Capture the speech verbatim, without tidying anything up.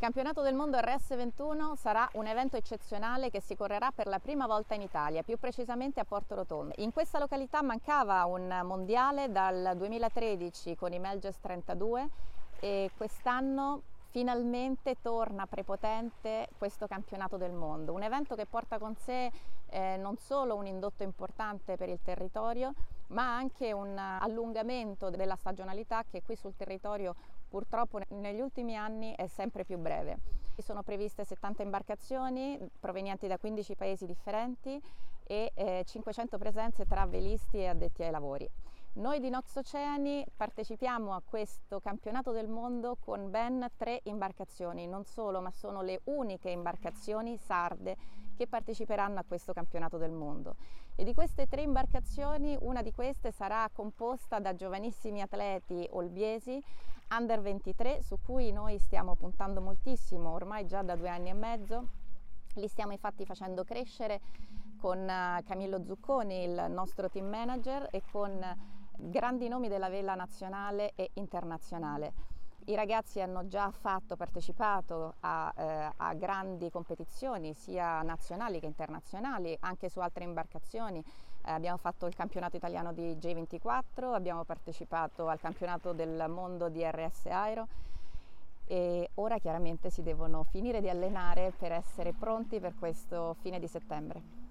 campionato del mondo R S ventuno sarà un evento eccezionale che si correrà per la prima volta in Italia, più precisamente a Porto Rotondo. In questa località mancava un mondiale dal duemilatredici con i Melges trentadue e quest'anno finalmente torna prepotente questo campionato del mondo, un evento che porta con sé eh, non solo un indotto importante per il territorio, ma anche un allungamento della stagionalità che qui sul territorio purtroppo negli ultimi anni è sempre più breve. Sono previste settanta imbarcazioni provenienti da quindici paesi differenti e eh, cinquecento presenze tra velisti e addetti ai lavori. Noi di Nox Oceani partecipiamo a questo campionato del mondo con ben tre imbarcazioni, non solo, ma sono le uniche imbarcazioni sarde che parteciperanno a questo campionato del mondo. E di queste tre imbarcazioni, una di queste sarà composta da giovanissimi atleti olbiesi under ventitré, su cui noi stiamo puntando moltissimo, ormai già da due anni e mezzo. Li stiamo infatti facendo crescere con Camillo Zucconi, il nostro team manager, e con grandi nomi della vela nazionale e internazionale. I ragazzi hanno già fatto, partecipato a, eh, a grandi competizioni sia nazionali che internazionali, anche su altre imbarcazioni. Eh, abbiamo fatto il campionato italiano di J ventiquattro, abbiamo partecipato al campionato del mondo di R S Aero e ora chiaramente si devono finire di allenare per essere pronti per questo fine di settembre.